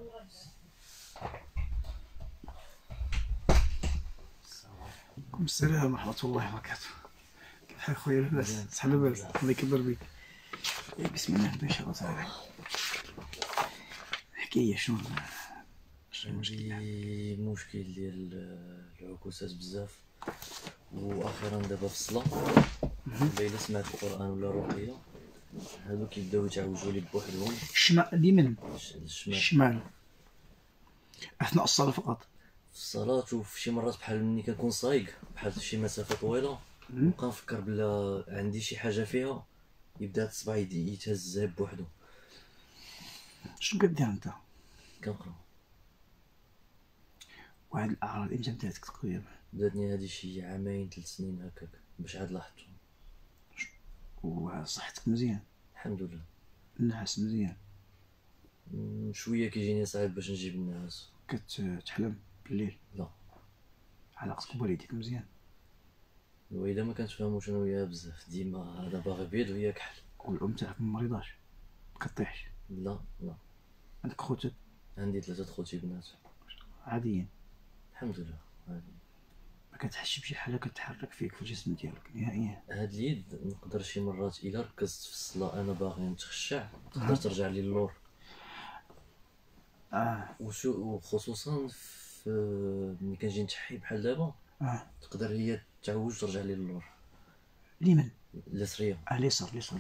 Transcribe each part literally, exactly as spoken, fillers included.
عليكم السلام ورحمة الله وبركاته. كيف حالك خويا لاباس؟ صحة لاباس؟ الله يكبر بيك. بسم الله نبدا ان شاء الله تعالى. احكي لي شنو شنو المشكل؟ عندي مشكل ديال العكوسات بزاف، واخيرا دابا في الصلاه ولا الا سمعت القران ولا رقيه هادو كيبداو يتعوجوا لي بوحدهم. الشمال اليمين الشمال الشمال اثناء الصلاه فقط؟ في الصلاه، وفي شي مرات بحال ملي كنكون صايق بحال شي مسافه طويله نبقى نفكر بلا عندي شي حاجه فيها يبدا الصباع يتهز بوحدو. شنو كدير انت؟ كنقرا. وهاد الاعراض امتى بداتك تقريبا؟ بداتني هادي شي عامين ثلاث سنين هكاك باش عاد لاحظتهم. وصحتك مزيان؟ الحمد لله. النعاس مزيان؟ شويه كيجيني صعيب باش نجيب النعاس. كتحلم بالليل؟ لا. علاقتك بوالديك مزيان؟ الوالده ما كنتفاهموش انا وياها بزاف، ديما هذا باغي بيض وهي كحل. والام تاعك ما مريضاش؟ ما كطيحش؟ لا لا. عندك خوتك؟ عندي ثلاثه خوتي بنات. عاديين؟ الحمد لله عادي. ما كتحسش بشي حاجه كتحرك فيك في الجسم ديالك نهائيا؟ هاد اليد نقدر شي مرات الا ركزت في الصلاه انا باغي نتخشع تقدر ترجع لي اللور. اه وشو وخصوصا في ملي كنجي نتحي بحال دابا اه تقدر هي تعوج ترجع لي اللور. لمن؟ اليسريه. اه اليسار اليسار.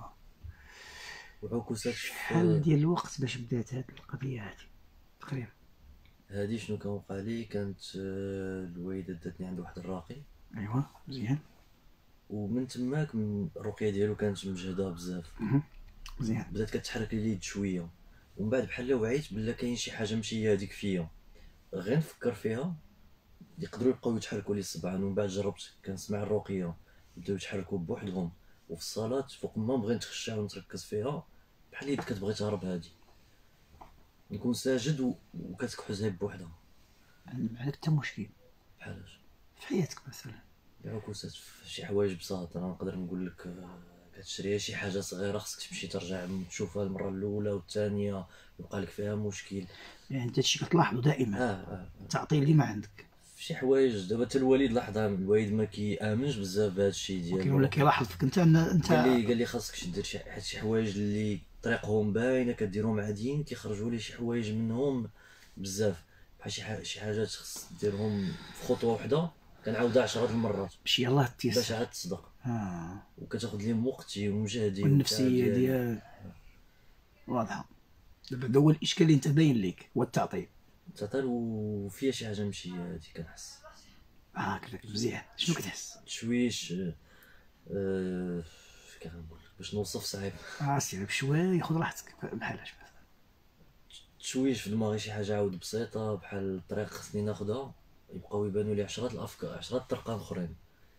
وعكوسات شحال ديال الوقت باش بدات هاد القضيه هادي تقريبا؟ هادي شنو كان وقع لي، كانت الوالده داتني عند واحد الراقي. ايوا مزيان. ومن تماك من الرقيه ديالو كانت مجهده بزاف. مزيان. بدات كتحرك لي اليد شويه، ومن بعد بحال وعيت بلا كاين شي حاجه ماشي هي هذيك فيا، غير نفكر فيها يقدروا يبقاو يتحركوا لي الصبعان. ومن بعد جربت كنسمع الرقيه بداو يتحركوا بوحدهم، وفي الصلاه فوق ما بغيت نتخشع ونتركز فيها بحال يد كتبغي تهرب. هادي نكون ساجد وكتكحزها بوحدها. ما عندك حتى مشكل بحالاش في حياتك مثلا؟ العكوسات في شي حوايج بساط انا نقدر نقول لك، كتشري شي حاجه صغيره خصك تمشي ترجع تشوفها المره الاولى والثانيه يبقى لك فيها مشكل. يعني انت هادشي كتلاحظو دائما؟ اه اه تعطي اللي ما عندك في شي حوايج. دابا حتى الوالد لاحظها، الوالد ما كيامنش بزاف بهذا الشيء ديال ولكن ولا كيلاحظ فيك انت ان انت قال لي قال لي خاصك دير شي حيت شي حوايج اللي طريقهم باينه كديرهم عاديين كيخرجوا لي شي حوايج منهم بزاف، بحال شي شي حاجات خص ديرهم في خطوه واحده كنعاودها عشرة المرات باش يلاه تيسر باش عاد تصدق. اه وكتاخذ لي وقتي ومجهدي والنفسيه ديال واضحه. دابا هذا هو الاشكال اللي انت باين ليك هو التعطيل. التعطيل وفيها شي حاجه ماشي هادي كنحس. اه كذاك مزيان. شنو كتحس؟ تشويش. أه... كيف غنقول لك باش نوصف صعيب. اه سير بشويه خذ راحتك. بحال اش مثلا؟ تشويش في دماغي شي حاجه عاود بسيطه بحال الطريق خصني ناخذها يبقاو يبانوا لي عشرة الافكار عشرة طرقات اخرين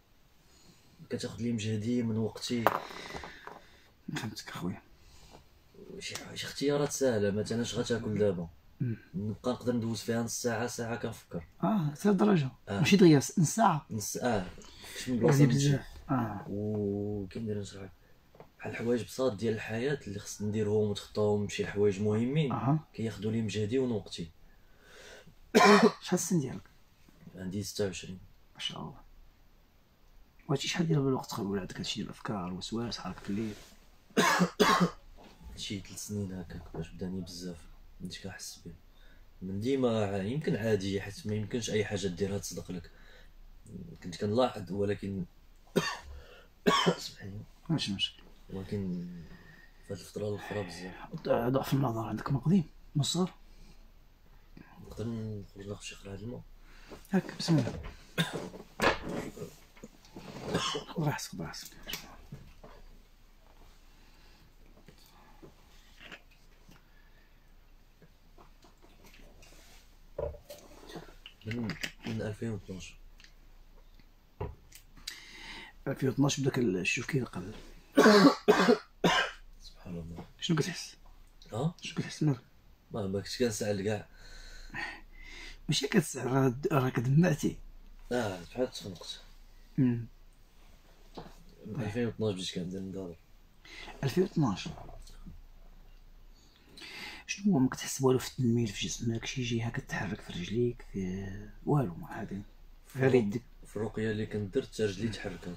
كتاخذ لي مجهدي من وقتي. فهمتك اخويا. شي شي اختيارات سهله مثلا اش غتاكل دابا نبقى نقدر ندوز فيها نص ساعه ساعه كنفكر. اه حتى الدرجه آه. ماشي دغيا نص ساعه نص اه كش من بلاصه بزاف. اه وكندير نشرح بحال الحوايج بساط ديال الحياه اللي خص نديرهم ونتخطاهم شي حوايج مهمين اها كياخذوا لي مجهدي ووقتي. شحال السن ديالك؟ عندي ستة وعشرين. ما شاء الله. وهادشي شحال ديال الوقت تقريبا عندك هادشي ديال الافكار والوسواس حركه الليل؟ شي ثلاث سنين هكاك باش بداني بزاف بديت كنحس به. من ديما يمكن عادي حيت ما يمكنش اي حاجه ديرها تصدق لك. كنت كنلاحظ ولكن سبحان الله ماشي مشكل. ولكن في هاد الفتره الاخرى بزاف. ضعف النظر عندك من قديم من الصغر؟ نقدر نخرج ناخذ شي قرعه الماء هاك بسم الله. خذ راحتك خذ راحتك. من من ألفين واثناش. ألفين واثناش بداك الشوف كيقل. سبحان الله. شنو كتحس؟ ها شنو كتحس مالك؟ ما باكش كنسعل كاع. ماشي كتسعر راه كدمعتي. اه بحال تخنقت. امم ألفين واثناش بديت كندير نضرب. ألفين واثناش شنو هو ما كتحس والو في التنميل في جسمك، شي جهه كتحرك في رجليك في والو عادي غير يدك؟ في الرقيه اللي كنت درت حتى رجلي تحركات.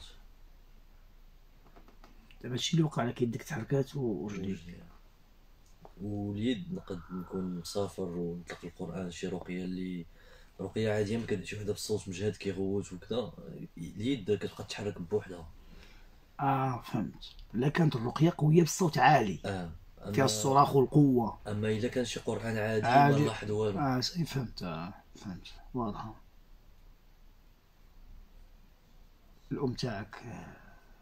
دابا هادشي اللي وقع لك يدك تحركات ورجليك. واليد نقد نكون مسافر ونطلق القران، شي رقيه اللي رقيه عاديه ما كدير شي وحده بالصوت مجهد كيغوت وكذا، اليد كتبقى تحرك بوحدها. اه فهمت. لا كانت الرقيه قويه بالصوت عالي اه فيها الصراخ والقوه. اما الا كان شي قران عادي ما عادي. نلاحظ والو. اه صافي فهمت. آه فهمت واضحه. الام تاعك آه،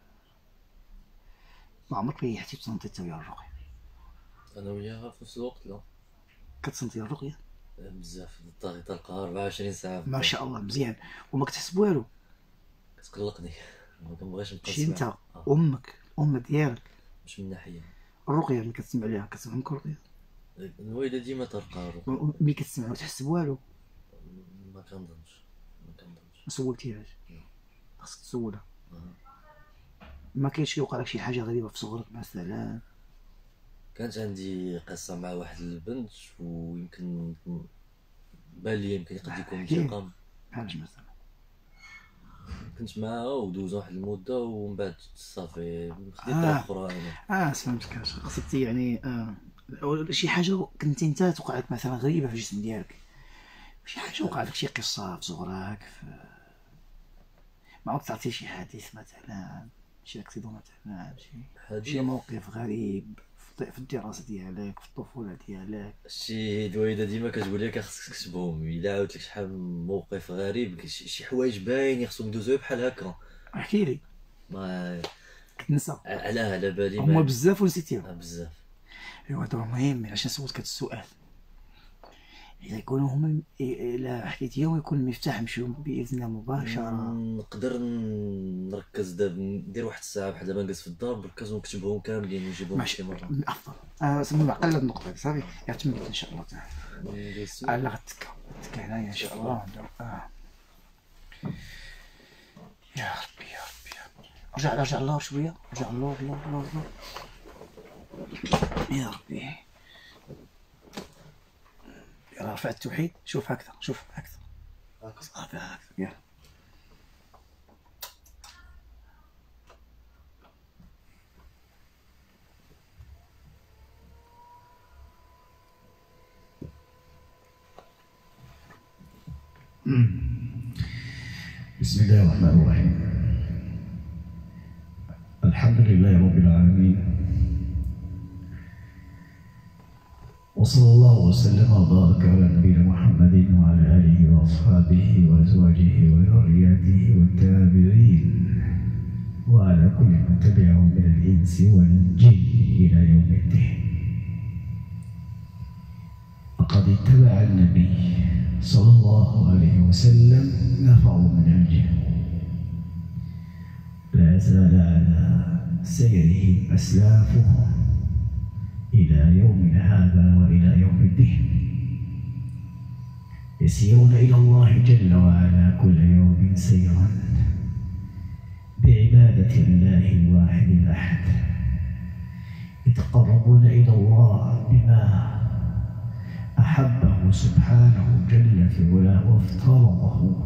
ما عمرك ريحتي تصنتي انت ويا الرقيه؟ انا وياها في نفس الوقت لا كتصنتي الرقيه بزاف، الطاغي تلقاها أربعة وعشرين ساعه ما شاء الله مزيان وما كتحس والو؟ كتقلقني ما كنبغيش نبقى ماشي انت، نسمع. آه. امك ام ديالك مش من ناحيه الرقيه اللي كتسمع ليها كتفهمك الرقيه؟ الوالده ديما ترقى الرقية. ملي كتسمع ما تحس بوالو؟ ما كنظنش ما كنظنش. ما سولتيهاش؟ لا. خاصك تسولها. آه. ما كاينش يوقع لك شي حاجه غريبه في صغرك مثلا؟ كانت عندي قصه مع واحد البنت ويمكن بان لي يمكن قد يكون انتقام. علاش مثلا؟ كنت معاها ودوزنا واحد المده ومن بعد صافي خديت آه. طريق اخرى انا. اه فهمتك. خاصك يعني اه أو شي حاجه كنت انت توقع لك مثلا غريبه في الجسم ديالك، شي حاجه وقع لك شي قصه في صغرك في... ما عمرك تعطي شي حديث مثلا، شي اكسيدون مثلا، شي حديث شي موقف غريب في الدراسه ديالك في الطفوله ديالك؟ شي الوالده ديما كتقول لك خاصك تكتبهم، الا عاودت لك شحال من موقف غريب شي شي حوايج باينين خصهم ندوزو بحال هكا. احكي لي. ما كتنسى على على بالي هما بزاف ونسيتيهم؟ آه بزاف. ايوا هذا مهم. علاش نسولك هذا السؤال؟ اذا يكونوا هما الا حكيتيهم يكون المفتاح مشيو باذن الله مباشره. نقدر نركز دابا ندير واحد الساعه بحال دابا نجلس في الدار نركز ونكتبهم كاملين ونجيبهم شي مره. من الافضل. آه سمي قلب النقطه صافي يعتمد ان شاء الله تعالى. نجلس اه لا غتكا غتكا هنايا ان شاء الله. اه يا ربي يا ربي يا ربي. رجع رجع اللور شويه، رجع اللور اللور اللور اللور. يا ربي يلا رفع التوحيد. شوف هكذا شوف هكذا صافي هكذا يلا. بسم الله الرحمن الرحيم. الحمد لله رب العالمين، وصلى الله وسلم وبارك على نبينا محمد وعلى آله وأصحابه وأزواجه وذرياته والتابعين وعلى كل من تبعهم من الإنس والجن إلى يوم الدين. فقد اتبع النبي صلى الله عليه وسلم نفر من الجن، لا زال على سيره أسلافهم إلى يومنا هذا وإلى يوم الدين، يسيرون إلى الله جل وعلا كل يوم سيرا بعبادة الله الواحد الأحد، يتقربون إلى الله بما أحبه سبحانه جل في علاه وافترضه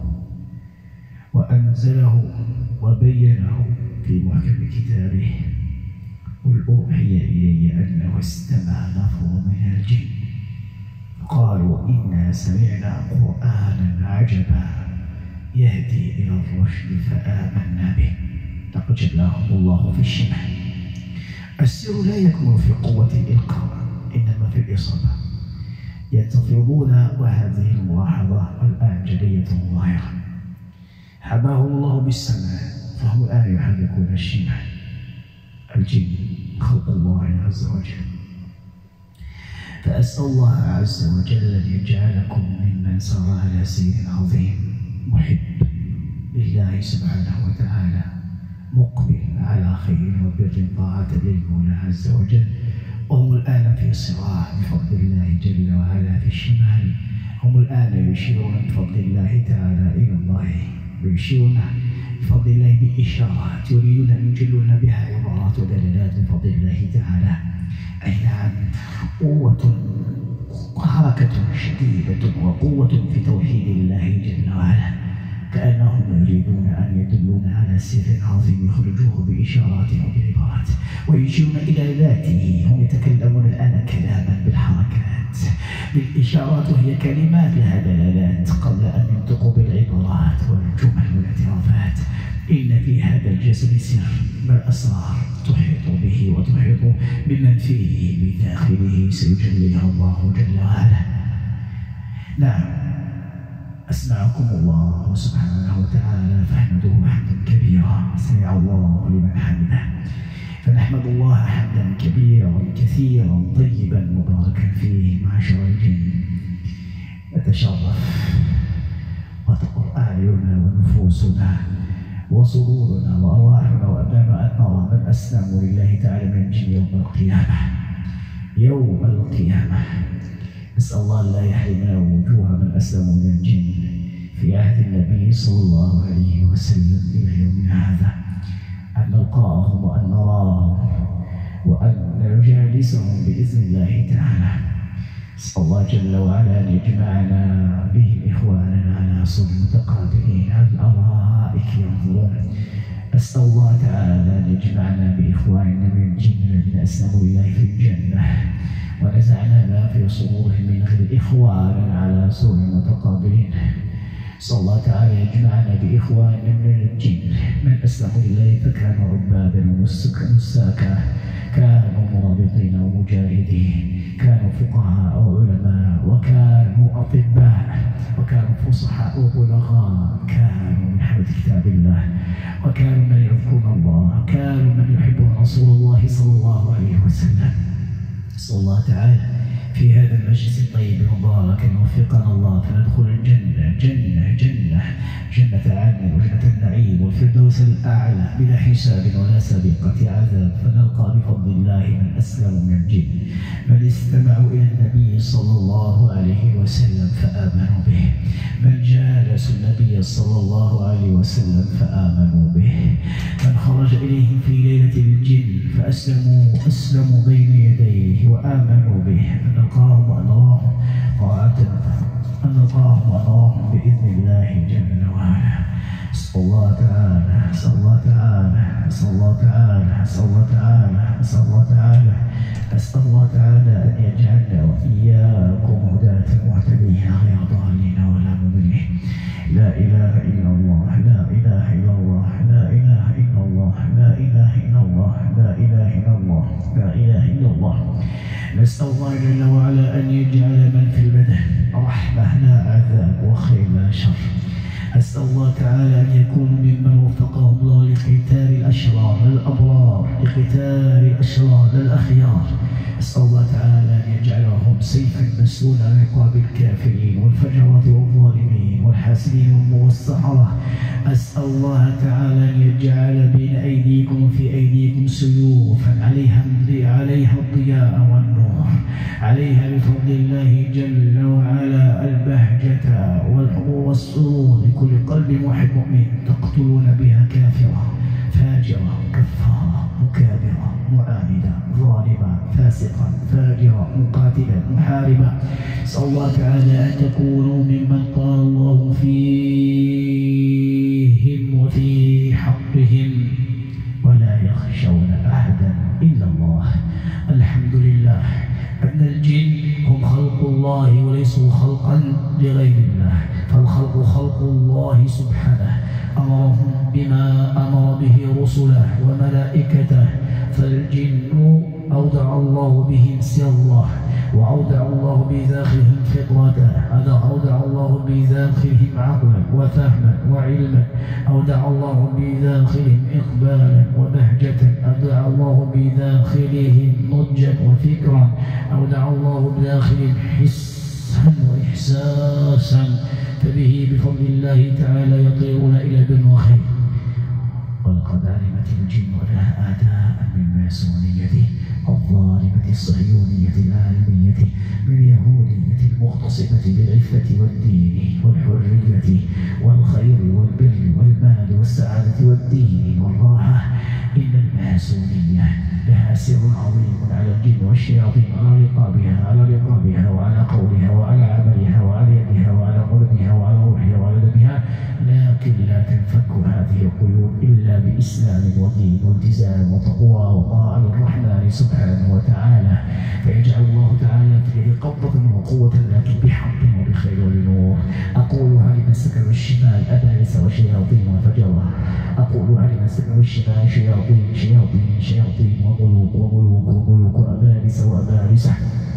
وأنزله وبينه في محكم كتابه. قل أوحي إلي أنه استمع نفر من الجن قالوا إنا سمعنا قرآنا عجبا يهدي إلى الرشد فآمنا به. لقد جلاهم الله في الشمع. السر لا يكمن في قوة الإلقاء إنما في الإصابة. يلتفظون وهذه الملاحظة الآن جلية ظاهرة. حماهم الله بالسمع فهم الآن يحركون الشمع. الجن خلق الله عز وجل، فأسأل الله عز وجل أن يجعلكم ممن سار على سير عظيم محب لله سبحانه وتعالى مقبل على خير وبر طاعة للمولى عز وجل. وهم الآن في صراع بفضل الله جل وعلا في الشمال. هم الآن يشيرون بفضل الله تعالى إلى الله، ويشيرون بفضل الله بإشارات يريدون أن يجلون بها عبارات ودلالات من فضل الله تعالى. أي نعم قوة شديدة وقوة في توحيد الله جل وعلا، كأنهم يريدون أن يدلون على سر عظيم يخرجوه بإشارات وبعبارات ويشيرون إلى ذاته. هم يتكلمون الآن كلاما بالحركات بالإشارات، وهي كلمات لها دلالات قبل أن ينطقوا بالعبارات والجمل والاعترافات. إن في هذا الجسد سر بل أسرار تحيط به وتحيط بمن فيه بداخله سيجليها الله جل وعلا. نعم، أسمعكم الله سبحانه وتعالى فاحمدوه حمدا كبيرا. سمع الله لمن حمده، فنحمد الله حمدا كبيرا كثيرا طيبا مباركا فيه. معشر الجن، نتشرف وتقر أعيننا ونفوسنا وصدورنا وأرواحنا وأمام أن نرى من أسلموا لله تعالى من الجن يوم القيامة. يوم القيامة نسأل الله لا يحرمنا وجوه من أسلموا من الجن في عهد النبي صلى الله عليه وسلم إلى يومنا هذا، أن نلقاهم وأن نراهم وأن نجالسهم بإذن الله تعالى. نسأل الله جل وعلا أن يجمعنا بهم إخواننا على صدر متقابلين على الأرائك ينظرون. أسأل الله تعالى أن يجمعنا بإخواننا من الجن الذين أسلموا لله في الجنة، ونزعنا ما في صدورهم من غير إخوان على سور متقابلين. صلى الله تعالى يجمعنا بإخواننا من الجن من أسلموا لله فكانوا عبادا ومساكا، كانوا مرابطين ومجاهدين، كانوا فقهاء وعلماء، وكانوا أطباء، وكانوا فصحاء وبلغاء، كانوا من حملة كتاب الله، وكانوا من يذكرون الله، كانوا من يحبون رسول الله صلى الله عليه وسلم. نسأل الله تعالى في هذا المجلس الطيب المبارك أن يوفقنا الله فندخل الجنة جنة جنة جنة عدن وجنة النعيم والفردوس الأعلى بلا حساب ولا سابقة عذاب، فنلقى بفضل الله من أسلموا من الجن، من استمعوا إلى النبي صلى الله عليه وسلم فآمنوا به، من جالسوا النبي صلى الله عليه وسلم فآمنوا به، من خرج إليهم في ليلة الجن فأسلموا أسلموا بين يديه وآمنوا به، أن نلقاهم ونراهم طاعة، أن نلقاهم ونراهم بإذن الله جل وعلا. نسأل الله تعالى نسأل الله تعالى نسأل الله تعالى نسأل الله تعالى نسأل الله تعالى نسأل الله تعالى أن يجعلنا وإياكم هداة مهتدين غير ضالين ولا مضلين. لا إله إلا الله، لا إله إلا الله، لا إله إلا الله، لا إله إلا الله، لا إله إلا الله، لا إله إلا الله. نسأل الله جل وعلا أن يجعل من في البدن رحمة لا عذاب وخير لا شر. أسأل الله تعالى أن يكونوا ممن وفقهم الله لقتال الأشرار الأبرار، لقتال الأشرار الأخيار. أسأل الله تعالى أن يجعلهم سيفا مسلولا عن رقاب الكافرين والفجرات والظالمين والحاسدين والسحرة. أسأل الله تعالى أن يجعل بين أيديكم وفي أيديكم سيوفا عليها عليها الضياء والنور، عليها بفضل الله جل وعلا البهجة والحب والسرور لكل قلب واحد مؤمن، تقتلون بها كافرة فاجرة كفارة مكابرة معاندة ظالمة فاسقة فاجرة مقاتلة محاربة. أسأل الله تعالى أن تكونوا ممن قال الله فيهم وفي حقهم ولا يخشون أحدا إلا الله. الحمد لله أن الجن هم خلق الله وليسوا خلقا لغير الله، فالخلق خلق الله سبحانه، أمرهم بما أمر به رسله وملائكته. فالجن أودع الله بهم سره، وأودع الله بداخلهم فطرته، هذا أودع الله بداخلهم عقلا وفهما وعلما، أودع الله بداخلهم إقبالا وبهجة، أودع الله بداخلهم نضجا وفكرا، أودع الله بداخلهم حسا وإحساسا، فبه بفضل الله تعالى يطيرون إلى بر وخير. ولقد علمت الجن لها أعداء من الماسونية الظالمة الصهيونية العالمية باليهودية المغتصبة بالعفة والدين والحرية والخير والبر والمال والسعادة والدين والراحة. إن الماسونية لها سر عظيم على الجن والشيطان الشياطين على رقابها على رقابها وعلى قولها وعلى عملها وعلى يدها وعلى قلبها وعلى روحها وعلى دمها، لكن لا تنفك هذه القيود إلا بإسلام ودين والتزام وتقوى وطاعة للرحمن سبحانه وتعالى، فيجعل الله تعالى في يده قبضة وقوة لكن بحق وبخير وبنور. أقولها لمن سكر الشمال أبالس وشياطين وفجرة، أقولها لمن سكر الشمال شياطين شياطين شياطين وملوك وملوك وملوك وأبالس وأبالسة،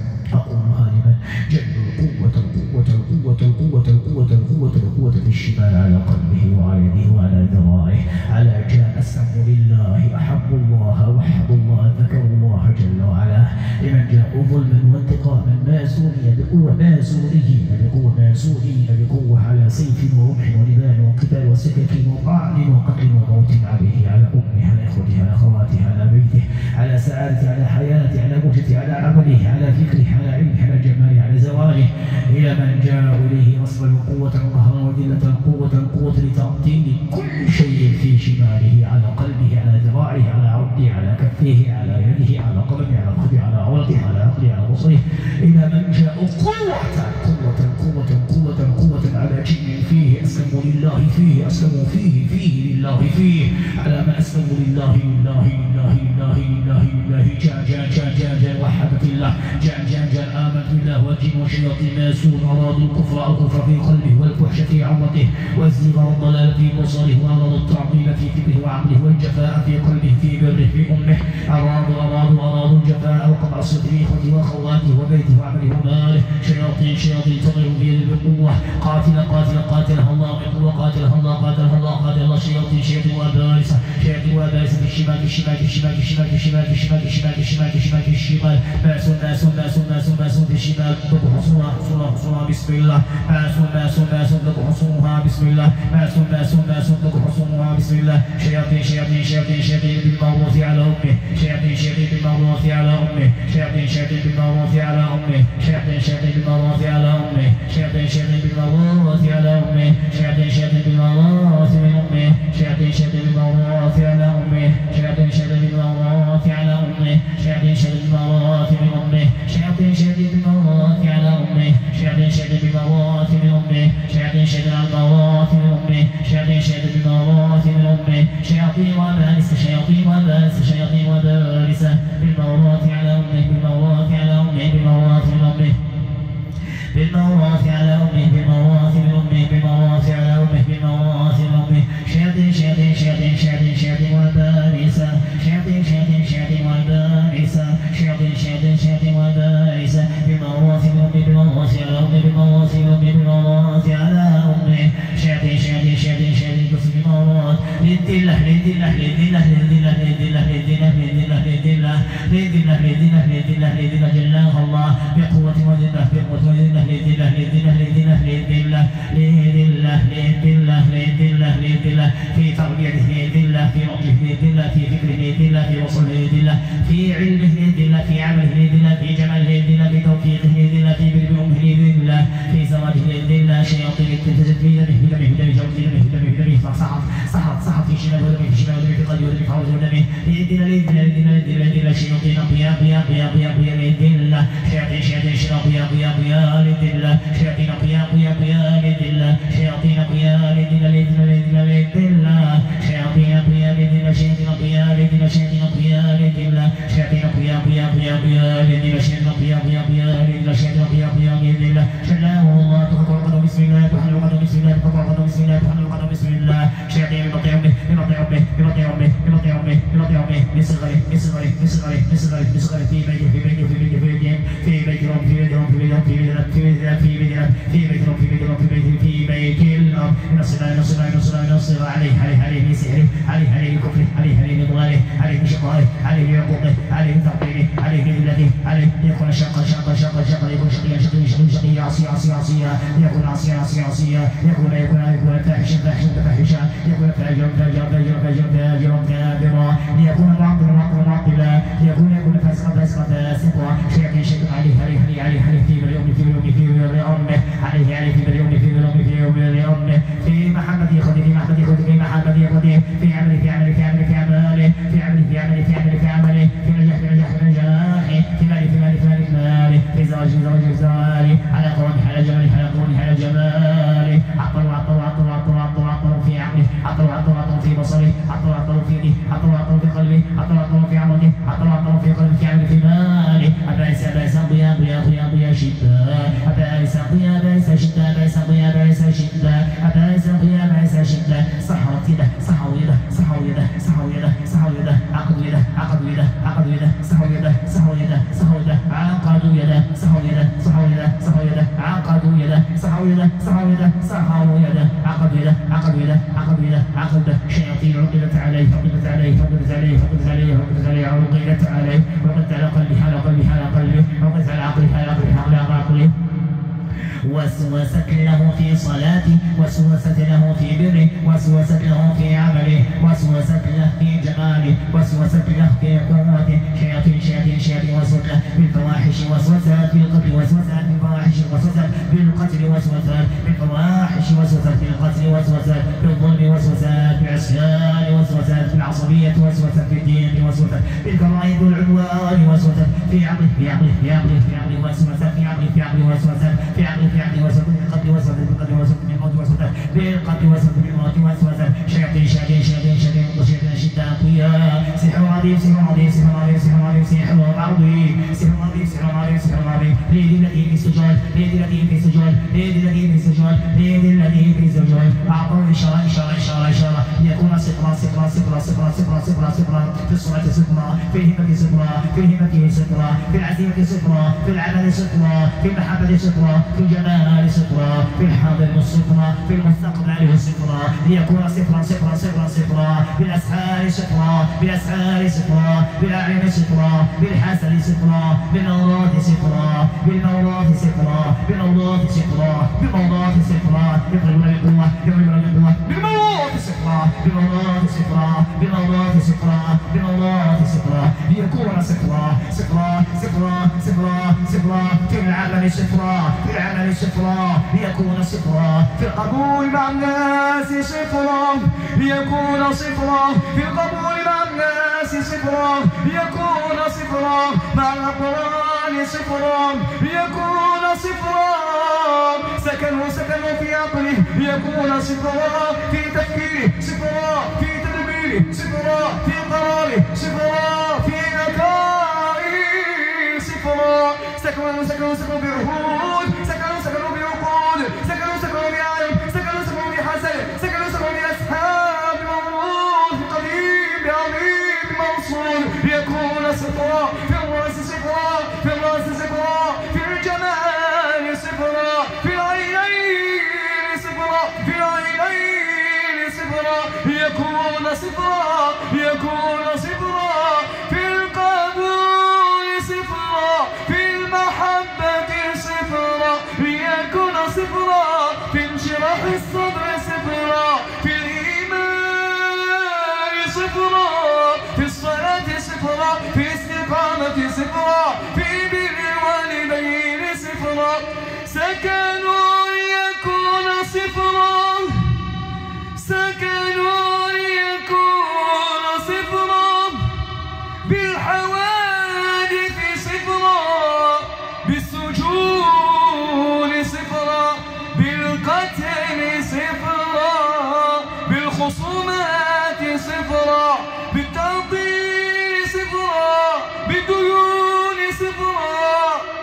أقولها لمن جل القوة القوة القوة القوة القوة القوة القوة في الشمال على قلبه وعلى يده وعلى ذرائه، على جاء السمع لله أحب الله وحب الله ذكر الله جل وعلا، لمن جاء ظلما وانتقاما مازونيا بقوة مازونيين بقوة مازونيين بقوة على سيف ورمح ونبال وقتال وسكك وطعن وقتل وموت عليه على أمه على إخوته على أخواته على بيته على سعادته على حياته على موته على عمله على فكره على علمه على جماله على زواله، إلى من جاء إليه نصبا وقوة وقهرا وذلة قوة قوة لتعطيل كل شيء في شماله على قلبه على ذراعه على عرضه على كفيه على يده على قلبه على خده على عورته على عقله على بصره، إلى من جاء قوة قوة قوة قوة قوة على جن فيه أسلموا لله فيه أسلموا فيه فيه لله فيه، على من أسلموا لله لله لله لله لله لله جاء جاء جاء جاء جاء وحدت الله جاء جاء جاء آمنت بالله والجن والشياطين ماسون أرادوا الكفر الكفر في قلبه والفحش في عورته والزيغ والضلال في بصره وأرادوا التعطيل في فكره وعقله والجفاء في قلبه في بره في أمه، أرادوا أرادوا أرادوا الجفاء وقطع الصدر إخوته وأخواته وبيته وعمله وماله، شياطين شياطين تضرب بيده بقوة، قاتل قاتل قاتلها الله بقوة قاتلها الله قاتلها الله قاتلها الله، شياطين شياطين وأبالسة شياطين وأبالسة في الشمال في الشمال في الشمال في الشمال في الشمال في الشمال في الشمال في الشمال في الشمال في الشمال ماسون ماسون ماسون ماسون ماسون في الشمال لكم حصونها حصونها حصونها بسم الله، ماسون ماسون ماسون لكم حصونها بسم الله، ماسون ماسون ماسون لكم حصونها بسم الله، شياطين شياطين شياطين شياطين بالموروث على أمه، شياطين شياطين بالموروث على أمه، شياطين شياطين بالموروث على أمه، شياطين شياطين بالموروث على أمه، شياطين شياطين بالموروث على أمه، شياطين شياطين بالموروث من أمه، شياطين شياطين بالموروث على أمه، شياطين شياطين بالموروث على أمه، شياطين شياطين بالموروث من أمه، شياطين شياطين بالموروث على أمه، شياطين شياطين بالموروث من أمه، شياطين شياطين بالموروث من أمه، شياطين شياطين بالموروث من أمه، شياطين وبارسة شياطين وبارسة شياطين وبارسة بالموروث على أمه بالموروث على أمه بالموروث من أمه بالموروث على أمه بالموروث من أمه بالموروث على أمه بالموروث من أمه، شياطين شياطين شياطين شياطين شياطين وبارسة شياطين شياطين شياطين وبارسة شياطين شياطين شياطين وبارسة بالموروث من أمه بالموروث على أمه بالموروث من أمه بالموروث على أمه، شياطين شياطين شياطين شياطين بس بالموروث للدلة للدلة للدلة للدلة للدلة للدلة للدلة للدلة للدلة للدلة للدلة للدلة جلاها الله بقوة وذلة بقوة وذلة للدلة للدلة للدلة للدلة للدلة للدلة للدلة للدلة في تربيته للدلة في نطقه للدلة في فكره للدلة في وصله للدلة في علمه للدلة في عمله للدلة في جماله للدلة في توفيقه للدلة في بر أمه للدلة في زواجه للدلة، شياطين التلتزم في دمه في دمه في دمه جوف في دمه في دمه في دمه صحت صحت صحت في شمال ودمه في شمال ودمه في قلبه ودمه في حوزه ودمه للدلة للدلة للدلة للدلة شياطين أبيا أبيا أبيا أبيا أبيا للدلة شياطين شياطين أبيا أبيا أبيا للدلة شياطين أبيا أبيا أبيا للدلة شياطين أبيا للدلة للدلة للدلة للدلة شياطين أبيا للدلة شياطين أبيا للدلة شياطين أبيا للدلة شياطين أبيا أبيا أبيا أبيا للدلة شياطين أبيا أبيا أبيا للدلة شياطين أبيا أبيا للدلة شلاه الله تقطع بسم الله تحل قدم بسم الله تقطع بسم الله تحل قدم بسم الله شياطين ببطي أمه ببطي أمه ببطي أمه ببطي أمه ببطي أمه بصغره بصغره بصغره بصغره بصغره في بيته في بيته في بيته في بيته في بيتهم في بيتهم في بيتهم في بيتهم في بيتهم في بيتهم في بيتهم في بيتهم في بيتهم في بيت الأرض نصر نصر نصر نصر عليه عليه عليه بسحره عليه عليه بكفره عليه عليه بضلاله عليه بشقائه عليه بعقوقه عليه بتعطيله عليه بذلته عليه يكون شقا شقا شقا شقا يكون شقيا شقيا شقيا شقيا عصيا عصيا عصيا يكون عصيا عصيا عصيا يكون يكون يكون فاحشا فاحشا فاحشا يكون فاجرا فاجرا فاجرا فاجرا فاجرا كافرا ليكون معطلا معطلا معطلا ليكون يكون فاسقا فاسقا فاسقا شياطين شيطان عليه عليه عليه عليه عليه في اليوم في اليوم في اليوم عليه عليه في اليوم في اليوم في اليوم في اليوم في محبة خذ في محبة خذ في محبة خذ في عمله في عمله في عمله في عمله في عمله في عمله في عمله في عمله في نجاح في نجاح في نجاح في ماله في ضيا شدة أباس ضيا باس شدة أباس ضيا باس شدة أباس ضيا باس شدة صحوت يده صحو يده صحو يده صحو يده صحو يده عقد يده عقد يده عقد يده صحو يده صحو يده صحو يده عقد يده صحو يده صحو يده صحو يده عقد يده صحو يده صحو يده صحو يده عقد يده عقد يده عقد يده عقد يده شياطين عقدت عليه عقدت عليه عقدت عليه عقدت عليه عقدت عليه عقدت عليه عقدت على قلبه على قلبه على قلبه عقدت على عقله على عقله على عقله وسوست له في صلاته وسوست له في بره وسوست له في عمله وسوست له في جماله وسوست له في قوته شياطين شياطين شياطين وسوست له بالفواحش وسوست بالقتل وسوست بالفواحش وسوست بالقتل وسوست بالفواحش وسوست بالقتل وسوست بالظلم وسوست بالعصيان وسوست بالعصبية وسوست بالدين وسوست بالكراهية والعدوان وسوست في عقله في عقله في عقله في عقله وسوست في عقله في عقله وسوست في عقله في عقله وسوست بالقتل وسوست بالقتل وسوست بالموت وسوست بالقتل وسوست بالموت وسوست شياطين شياطين شياطين شياطين شياطين شتاء قيا سحر عظيم سحر عظيم سحر عظيم سحر عظيم سحر عظيم سحر عظيم سحر عظيم سحر عظيم ليد الذي في سجود ليد الذي في سجود ليد الذي في سجود ليد الذي في سجود أعطوا إشارة إشارة إشارة إشارة ليكون صفرا صفرا صفرا صفرا صفرا صفرا صفرا في الصلاة صفرا في الهمة صفرا في الهمة صفرا في العزيمة صفرا في العمل صفرا في المحبة صفرا في الجمال صفرا في الحاضر صفرا في المستقبل صفرا ليكون صفرا صفرا صفرا صفرا بالأسحار صفرا بالأسحار صفرا بالأعين صفرا بالحسن صفرا بالأوراق صفرا بالموراث صفرا بالأوراق صفرا بالموراث صفرا يضربون بالقوة يضربون بالقوة بالموراث صفرا بالموراث صفرا بالموراث صفرا بالموراث صفرا ليكون صفرا صفرا صفرا صفرا صفرا في العمل صفرا في العمل صفرا ليكون صفرا في القبول مع الناس صفرا ليكون صفرا في القبول مع الناس صفرا ليكون صفرا مع الأقران صفرا ليكون صفرا سكنوا سكنوا في عقله ليكون صفرا في تفكيره صفرا في تدبيره صفرا في قراره صفرا في نكائه صفرا سكنوا سكنوا سكنوا بعهود سكنوا سكنوا بعقود سكنوا سكنوا بعلم سكنوا سكنوا بحسن سكنوا سكنوا بأسحاب موروث قديم بعظيم موصول ليكون صفرا في الرأس صفرا في الرأس صفرا في الجمال صفرا في العينين صفرا في العينين صفرا ليكون صفرا ليكون صفرا في القبول صفرا في المحبة صفرا ليكون صفرا في انشراح الصدر صفرا في الإيمان صفرا في الصلاة صفرا في استقامة صفرا في بر الوالدين صفرا سكنوا ليكون صفرا سكنوا ليكون صفرا بالحوادث صفرا بالسجون صفرا بالقتل صفرا بالخصومات صفرا بالتعطيل صفرا بالديون صفرا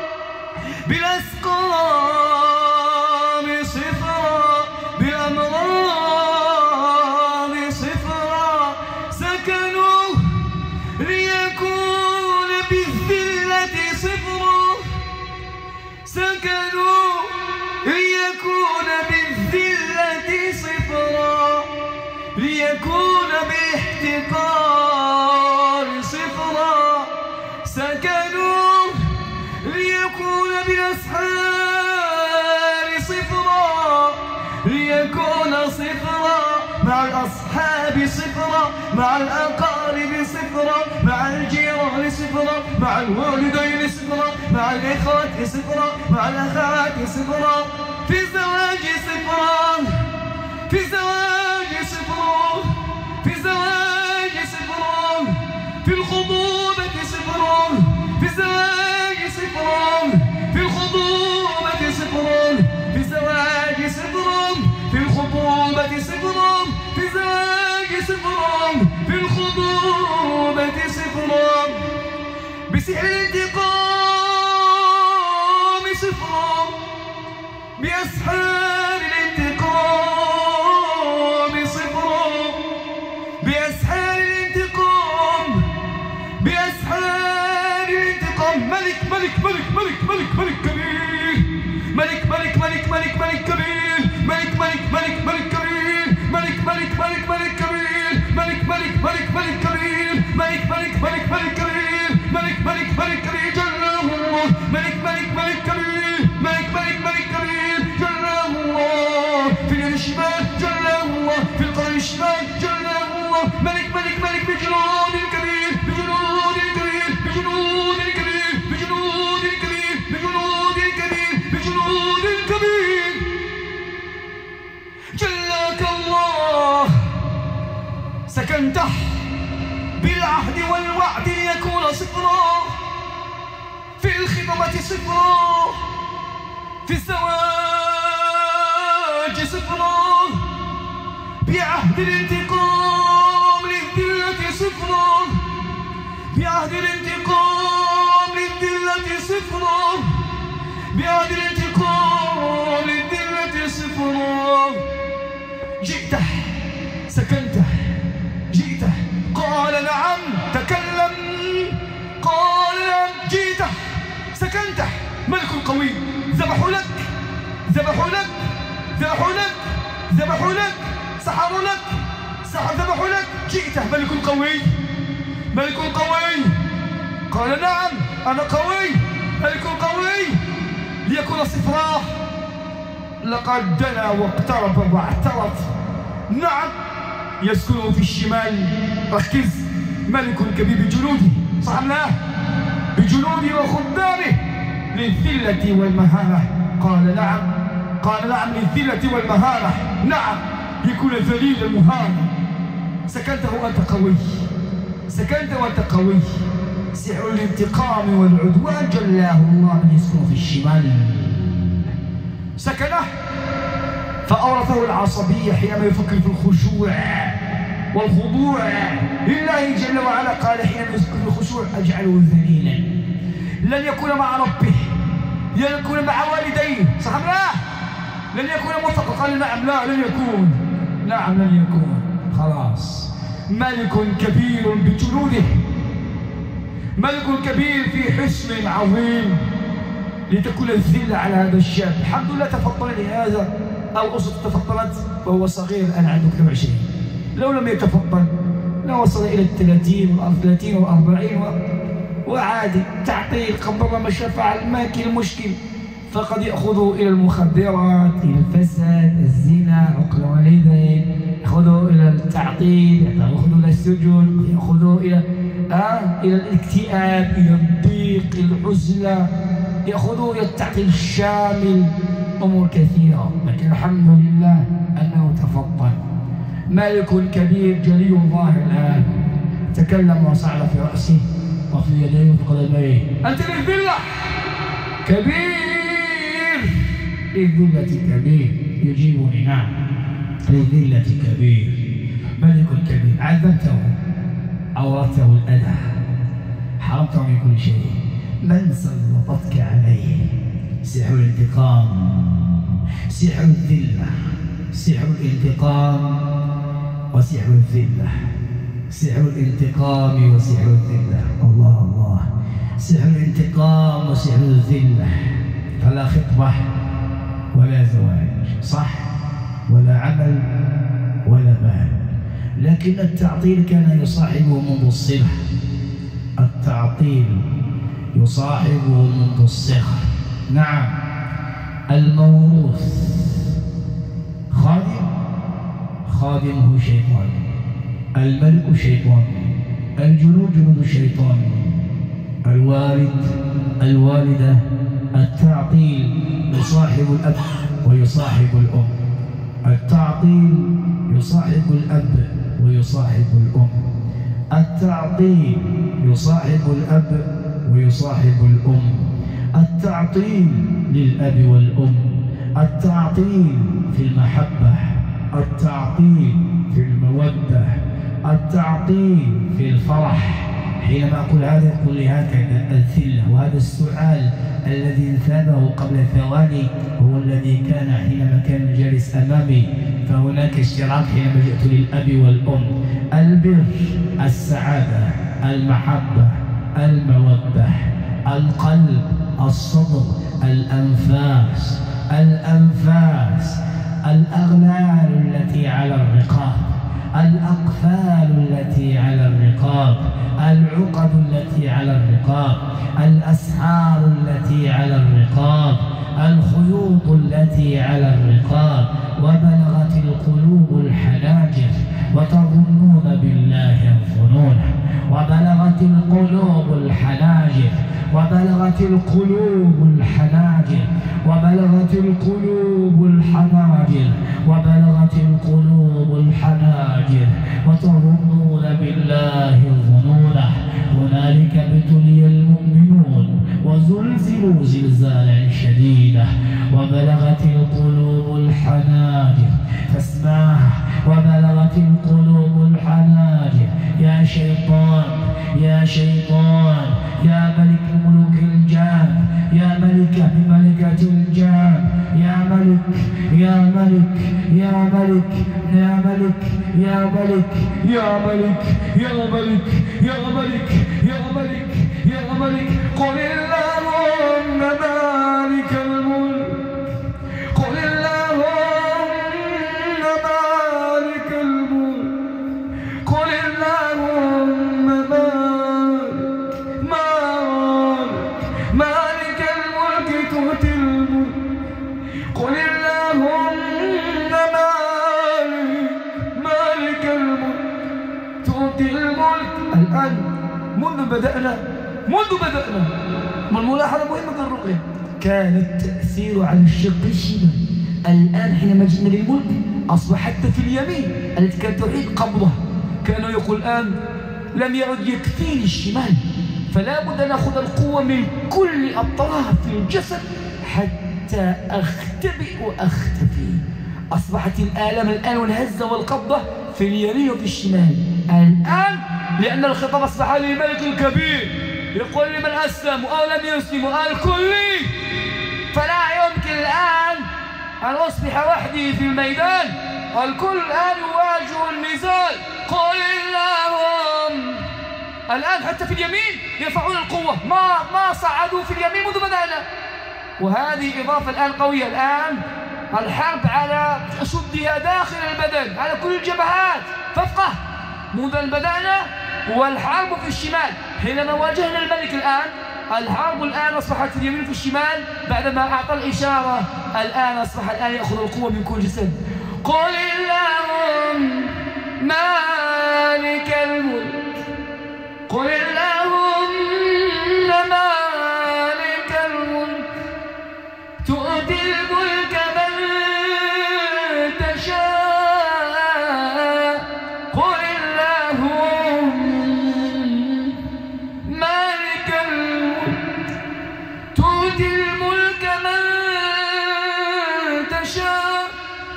بالأسقام صفرا بالأمراض صفرا سكنوا ليكون بالذلة صفرا سكنوا ليكون بالذلة صفرا ليكون بالاحتقار صفرا سكنوا ليكون بالأسحار صفرا ليكون صفرا مع الأصحاب صفرا مع الأقارب صفرا مع الجيران صفرا مع الوالدين صفرا مع الإخوة صفرا مع الأخوات صفرا في الزواج صفرا في الزواج صفرا في الزواج صفرا في الخطوبة صفرا في الزواج صفرا في الخطوبة صفرا في الزواج صفرا في الخطوبة صفرا في الزواج صفرا في الخطوبة صفرا بسحر الانتقام بأسحار الانتقام صفرا، بأسحار الانتقام، بأسحار الانتقام. ملك ملك ملك ملك ملك ملك كبير، ملك ملك ملك ملك ملك كبير، ملك ملك ملك ملك كبير، ملك ملك ملك ملك كبير، ملك ملك ملك ملك كبير، ملك ملك ملك ملك كبير، ملك ملك ملك كبير جلاله الله، ملك ملك ملك كبير، ملك ملك ملك كبير جلاله الله، في اليد الشمال جلاله الله، في القدم الشمال جلاله الله، ملك ملك ملك بجنود الكبير، بجنود الكبير، بجنود الكبير، بجنود الكبير، بجنود الكبير، بجنود الكبير. جلاك الله. سكنته بالعهد والوعد ليكون صفرا، في الخطبة صفرا، في الزواج صفرا، بعهد الانتقام للذلة صفرا، بعهد الانتقام للذلة صفرا، بعهد الانتقام للذلة صفرا. جئته، سكنته، جئته، قال نعم، تكلم، قال نعم، جئته، سكنته. ملك قوي، ذبحوا لك، ذبحوا لك، ذبحوا لك، ذبحوا لك، سحروا لك، سحر ذبحوا لك. جئته ملك قوي، ملك قوي، قال نعم أنا قوي، ملك قوي، ليكون صفرا. لقد دنا واقترب واعترف. نعم يسكن في الشمال. ركز، ملك كبير بجنوده، صح لا؟ بجنوده وخدامه للذلة والمهانة. قال نعم، قال نعم للذلة والمهانة. نعم يكون ذليل المهان. سكنت وأنت قوي، سكنت وأنت قوي. سحر الانتقام والعدوان جلاه الله من يسكن في الشمال. سكنه فأورثه العصبية حينما يفكر في الخشوع والخضوع لله جل وعلا. قال حينما يفكر في الخشوع أجعله ذليلا، لن يكون مع ربه، لن يكون مع والديه، صح لا؟ لن يكون موفقا. قال نعم، لا لن يكون، نعم لن يكون. خلاص، ملك كبير بجنوده، ملك كبير في حسن عظيم لتكون الذلة على هذا الشاب. الحمد لله تفضل لهذا، أو أسرة تفضلت وهو صغير الآن عنده اثنين وعشرين. لو لم يتفضل لوصل إلى الثلاثين والثلاثين والأربعين وعادي تعطيل قدر الله ما شاء فعل، ما كاين المشكل. فقد يأخذوا إلى المخدرات، إلى الفساد، الزنا، عقل الوالدين، يأخذوا إلى التعطيل، يأخذوا إلى السجن، يأخذوا إلى آه إلى الاكتئاب، إلى الضيق، إلى العزلة، يأخذوا إلى التعطيل الشامل، أمور كثيرة. لكن الحمد لله أنه تفضل. ملك كبير جلي ظاهر الآن، تكلم وصعد في رأسه وفي يديه وفي قدميه. أنت للذلة كبير، للذلة كبير. يجيبني نعم، للذلة كبير. ملك كبير، عذبته، أورثته الأذى، حرمته من كل شيء. من سلطتك عليه؟ سحر الانتقام، سحر الذلة، سحر الانتقام وسحر الذلة، سحر الانتقام وسحر الذلة. الله الله، سحر الانتقام وسحر الذلة. فلا خطبة ولا زواج، صح؟ ولا عمل ولا مال. لكن التعطيل كان يصاحبه منذ الصبح، التعطيل يصاحبه منذ الصغر. نعم، الموروث خادم، خادمه شيطان، الملك شيطان، الجنود جنود الشيطان، الوالد الوالدة. التعطيل يصاحب الأب ويصاحب الأم، التعطيل يصاحب الأب ويصاحب الأم، التعطيل يصاحب الأب ويصاحب الأم، التعطيل للأب والأم، التعطيل في المحبة، التعطيل في المودة، التعطيل في الفرح. حينما أقول هذا يقول لي هكذا الذلة. وهذا السؤال السؤال الذي انثابه قبل ثواني هو الذي كان حينما كان جالس أمامي، فهناك اشتراك حينما جئت للأب والأم: البر، السعادة، المحبة، المودة، القلب، الصدر، الأنفاس الأنفاس الأغلال التي على الرقاب، الأقفال التي على الرقاب، العقد التي على الرقاب، الأسحار التي على الرقاب، الخيوط التي على الرقاب. وبلغت القلوب الحناجر وتظنون بالله الظنون. وبلغت القلوب الحناجر وبلغت القلوب الحناجر وبلغت القلوب الحناجر وبلغت القلوب الحناجر وتظنون بالله الظنون. هنالك ابتلي المؤمنون وزلزلوا زلزالا شديدا. وبلغت القلوب الحناجر فاسمعها. وبلغت القلوب الحناجر. يا شيطان يا شيطان يا ملك ملوك الجان، يا ملكة بملكة الجان، يا ملك يا ملك يا ملك يا ملك يا ملك يا ملك يا ملك يا ملك يا ملك يا ملك. قل اللهم مالك الملك، قل اللهم مالك الملك، قل اللهم مالك مالك مالك الملك تؤتي الملك، قل اللهم مالك مالك الملك تؤتي الملك. الآن منذ بدأنا منذ بدأنا من ملاحظة مهمة في الرقية كان التأثير على الشق الشمال. الآن حينما جئنا للملك أصبح حتى في اليمين التي كانت تعيد قبضها كانوا يقول الآن لم يعد يكفيني الشمال، فلا بد أن أخذ القوة من كل أطراف الجسد حتى أختبئ وأختفي. أصبحت الآلام الآن والهزة والقبضة في اليمين وفي الشمال الآن، لأن الخطاب أصبح للملك الكبير يقول لمن أسلم أو لم يسلم الكلي. فلا يمكن الآن أن أصبح وحدي في الميدان، الكل الآن يواجه النزال. قل اللهم. الآن حتى في اليمين يرفعون القوة، ما ما صعدوا في اليمين منذ بدأنا. وهذه إضافة الآن قوية. الآن الحرب على أشدها داخل البدن على كل الجبهات، فافقه منذ أن بدأنا. والحرب في الشمال حينما واجهنا الملك الآن، الحرب الآن أصبحت في اليمين في الشمال بعدما أعطى الإشارة. الآن أصبح الآن يأخذ القوة من كل جسد. قل اللهم مالك الملك، قل اللهم مالك الملك تؤتي الملك من تشاء. قل اللهم مالك الملك تؤتي الملك من تشاء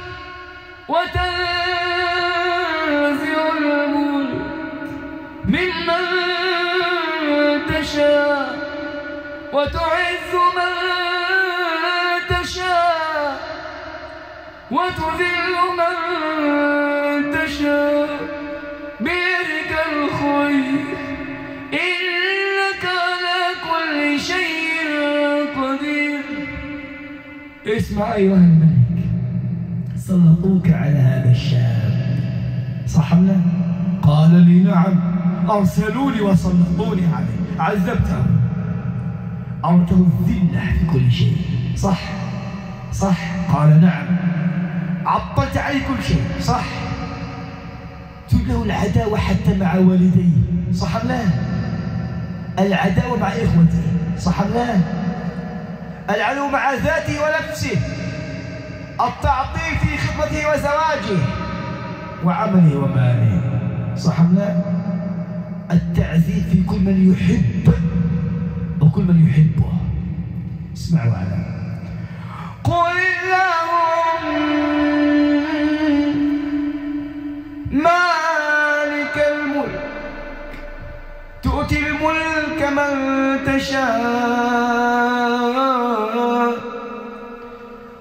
وتنزع الملك ممن تشاء وتعز من تشاء وتذل من تشاء بيدك الخير إنك على كل شيء قدير. اسمع أيها الملك، سلطوك على هذا الشاب صح أم لا؟ قال لي نعم، أرسلوني وسلطوني عليه، عذبته أعطته الذلة في كل شيء صح؟ صح؟ قال نعم. عطلت عليه كل شيء صح؟ له العداوة حتى مع والديه صح أم لا؟ العداوة مع إخوته صح أم لا؟ العدو مع ذاته ونفسه، التعطيل في خطبته وزواجه وعمله وماله صح أم لا؟ التعذيب في كل من يحب وكل من يحبه. اسمعوا على قل اللهم مالك الملك تؤتي الملك من تشاء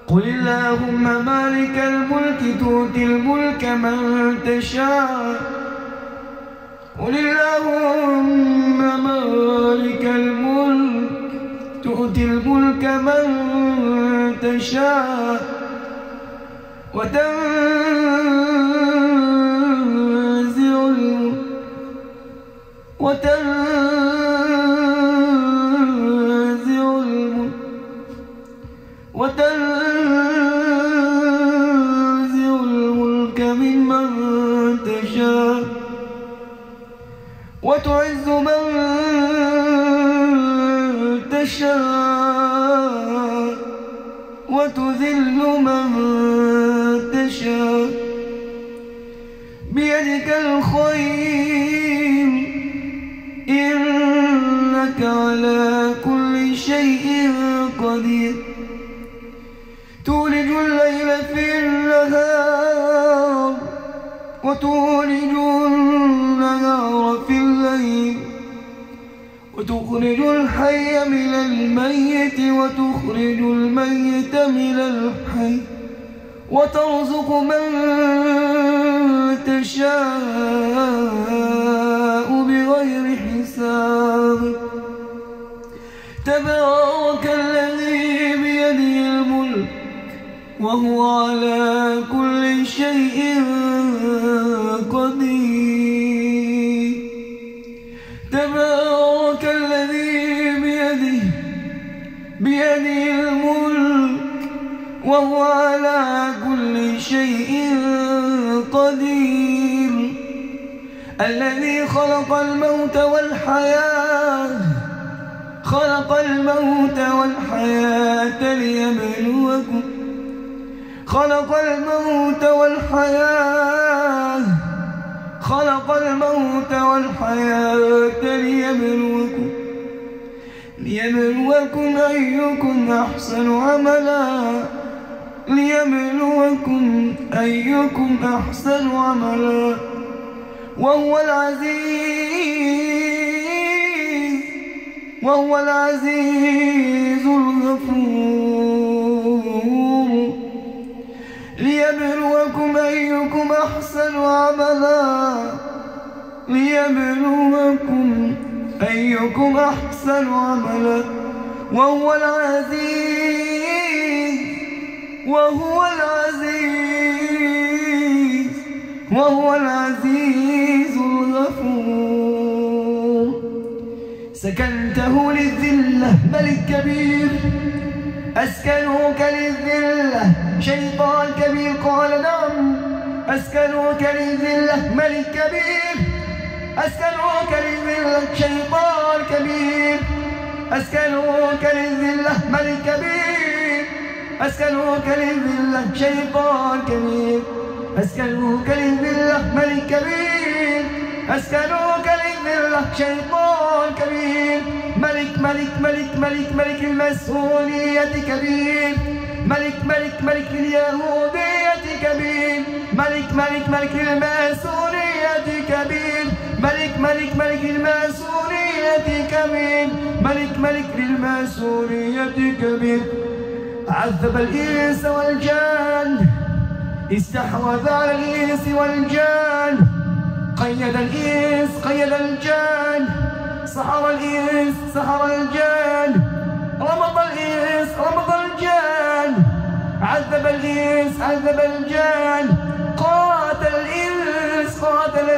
قل اللهم مالك الملك تؤتي الملك من تشاء قل اللهم مالك الملك تؤتي الملك من تشاء وتنزع الملك وتنزع الملك وتنزع الملك ممن تشاء وتعز من تشاء وتذل من تشاء بيدك الخير إنك على كل شيء قدير تولج الليل في النهار وتولج النهار في الليل وتخرج الحي من الميت وتخرج الميت من الحي وترزق من تشاء بغير حساب تبارك الذي بيده الملك وهو على كل شيء قدير تبارك الذي بيده بيده الملك وهو على كل شيء قدير الذي خلق الموت والحياة خلق الموت والحياة ليبلوكم خلق الموت والحياة خلق الموت والحياة ليبلوكم ليبلوكم أيكم أحسن عملا ليبلوكم أيكم أحسن عملا وهو العزيز وهو العزيز الغفور ليبلوكم أيكم أحسن عملا ليبلوكم أيكم أحسن عملا وهو العزيز وهو العزيز وهو العزيز الغفور سكنته للذلة ملك كبير أسكنوك للذلة شيطان كبير قال نعم أسكنوك للذلة ملك كبير أسكنوك للذلة شيطان كبير أسكنوك للذلة ملك كبير أسكنوك للذلة شيطان كبير أسكنوك للذلة ملك كبير أسكنوك للذلة شيطان كبير ملك ملك ملك ملك ملك المسؤولية كبير ملك ملك ملك اليهودية كبير ملك ملك ملك المسؤولية كبير ملك ملك ملك المسؤولية كبير ملك ملك للمسؤولية كبير عذب الإنس والجان استحوذ على الإنس والجان قيد الإنس قيد الجان سحر الإنس سحر الجان رمض الإنس رمض الجان عذب الإنس عذب الجان قاتل الإنس قاتل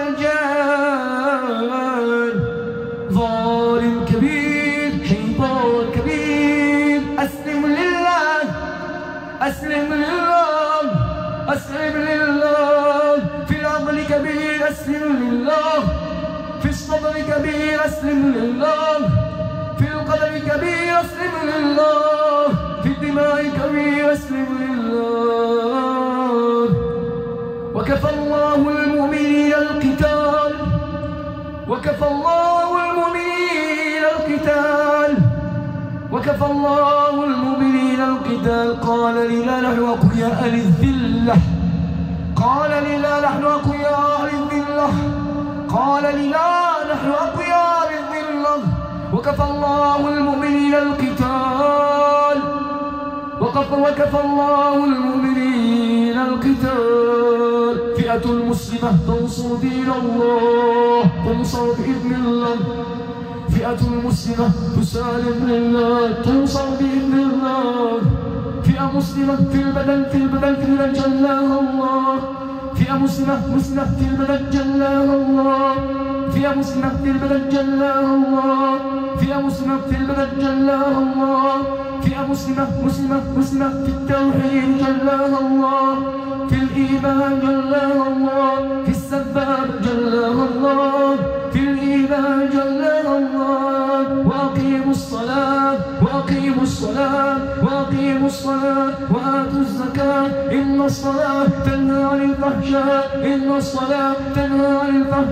الجان ظالم كبير شيطان كبير أسلم لله أسلم لله أسلم لله في العقل كبير أسلم لله في الصبر كبير أسلم لله في القدر كبير أسلم لله في الدماء كبير أسلم لله وكفى الله المؤمنين القتال وكفى الله المؤمنين القتال وكفى الله المؤمنين القتال قال لي لا نحن أقوياء للذلة قال لي لا نحن أقوياء للذلة قال لي لا نحن أقوياء للذلة وكفى الله المؤمنين القتال وقال وكفى الله المؤمنين القتال. فئة مسلمة تنصر دين الله، تنصر بإذن الله. فئة مسلمة تسالم لله، تنصر بإذن الله. فئة مسلمة في البدن في البدن في البدن جلاها الله. فئة مسلمة مسلمة في البلد جلاها الله. فئة مسلمة في البلد جلاها الله. فئة مسلمة في البلد جلاها الله. فئة مسلمة مسلمة مسلمة في التوحيد جلاها الله. في الإيمان جلاها الله. في السباب جلاها الله. في الإيمان جلاها الله. وأقيموا الصلاة وأقيموا الصلاة وأقيموا الصلاة وآتوا الزكاة. إن الصلاة تنهى عن الفحشاء. إن الصلاة تنهى عن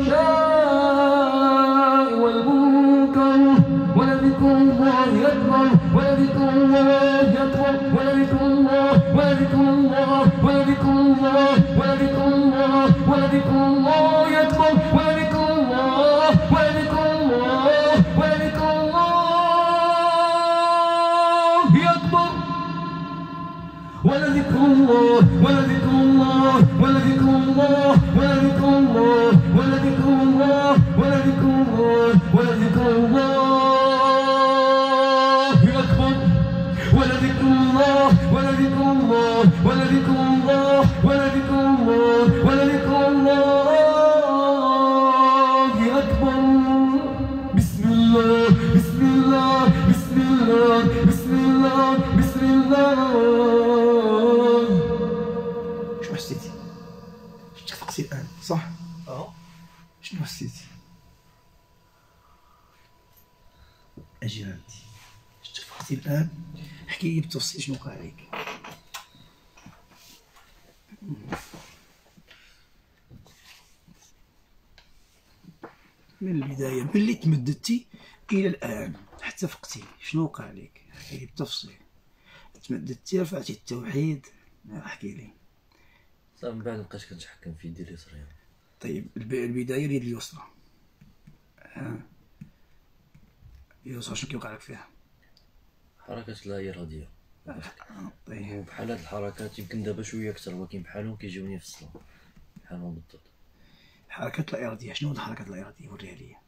الفحشاء والمنكر. ولذكر الله أكبر. ولذكر الله أكبر. ولذكر الله ولذكر الله ولذكر الله ولذكر الله ولذكر الله أكبر. ولذكر الله ولذكر الله ولذكر الله أكبر. ولذكر الله ولذكر الله ولذكر الله ولذكر الله ولذكر الله ولذكر الله ولذكر الله أكبر. ولذكر الله ولذكر الله ولذكر الله ولذكر الله ولذكر الله أكبر. بسم الله بسم الله بسم الله بسم الله بسم الله. شنو حسيتي؟ تخفقتي الآن صح؟ اه شنو حسيتي؟ أجي انت تخفقتي الآن، احكي لي بالتفصيل شنو وقع عليك. من البداية من اللي تمددتي إلى الآن حتى فقتي شنو وقع عليك؟ احكي لي بالتفصيل. تمددتي رفعتي التوحيد، احكي لي. صافي من بعد مبقيتش كنتحكم في يدي اليسرى. طيب الب- البداية اليد اليسرى، ها اليسرى شنو كيوقع لك فيها؟ حركات لا إرادية، طيب وبحال هاد الحركات يمكن دابا شوية أكثر، ولكن بحالهم كيجيوني في الصلاة بحالهم بالضبط. حركات لا إرادية، شنو هاد الحركات لا إرادية؟ وريها ليا